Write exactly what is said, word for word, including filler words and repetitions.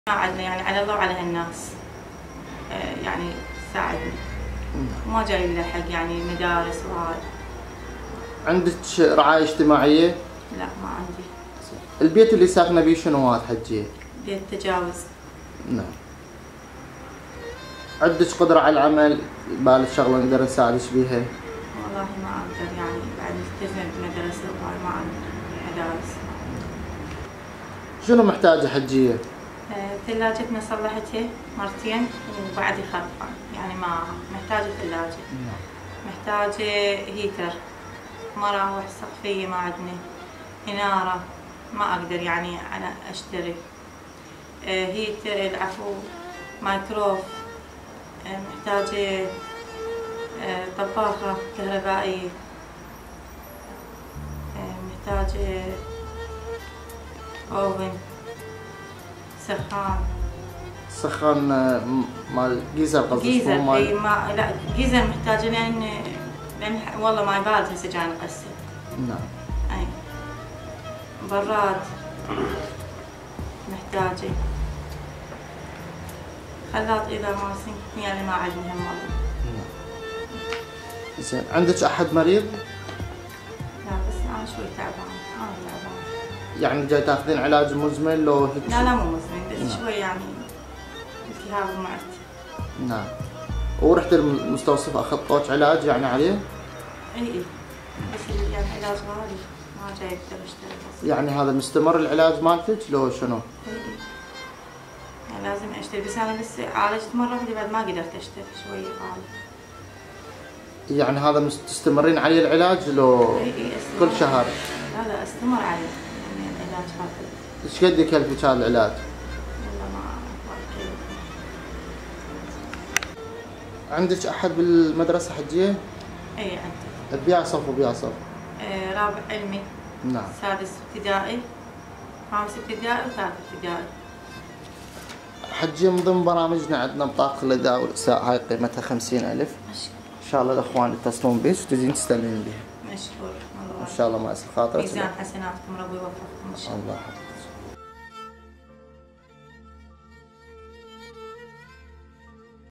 ما عندنا يعني على الله وعلى هالناس يعني تساعدني. ما جاي لنا حق يعني مدارس وهاي. عندك رعاية اجتماعية؟ لا ما عندي. البيت اللي ساكنة بيه شنو هذا حجية؟ بيت تجاوز. نعم. عندك قدرة على العمل؟ بالك شغلة نقدر نساعدك بيها؟ والله ما اقدر يعني بعد التزم بمدرسة وهاي ما عندي مدارس. شنو محتاجة حجية؟ ثلاجتنا صلحتها مرتين وبعدي خربان يعني ما محتاجة ثلاجة. محتاجة هيتر، مراوح سقفية ما عندنا، إنارة ما أقدر يعني أنا أشتري، هيتر العفو مايكروف، محتاجة طباخة كهربائية، محتاجة أوفن، سخان. سخان مال جيزر قصدك؟ جيزر اي ما لا جيزر محتاجة لأن لأن والله ما يبارد هسه جاي نقسم. نعم. اي براد محتاجة، خلاط إذا ما سن يعني ما عندنا هم والله. زين، عندك أحد مريض؟ لا بس أنا شوي تعبان، أنا تعبان. يعني جاي تاخذين علاج مزمن لو هيك؟ لا لا مو مزمن بس نعم. شوي يعني التهاب بمعدتي. نعم. ورحت المستوصف أخذتوك علاج يعني عليه؟ اي اي بس يعني علاج غالي ما جاي أقدر أشتري. يعني هذا مستمر العلاج مالتك لو شنو؟ اي اي يعني لازم أشتري بس أنا بس عالجت مرة واحدة بعد ما قدرت أشتري شوي غالي. يعني هذا تستمرين عليه العلاج لو اي اي كل شهر؟ لا لا استمر عليه يعني العلاج هذا. ايش قد يكلفك هذا العلاج؟ والله ما أعرف. عندك أحد بالمدرسة حجية؟ اي عندي. بيع صف وبيع صف؟ آه رابع علمي. نعم. سادس ابتدائي، خامس ابتدائي وثالث ابتدائي. حجية من ضمن برامجنا عندنا بطاقة الغذاء والإساءة هاي قيمتها خمسين ألف. مشكور. إن شاء الله الأخوان يتصلون بيك وتجين تستلمين بها. مشكور. إن شاء الله ما يسر خاطرك. ميزان حسناتكم ربي يوفقكم إن شاء الله. الله.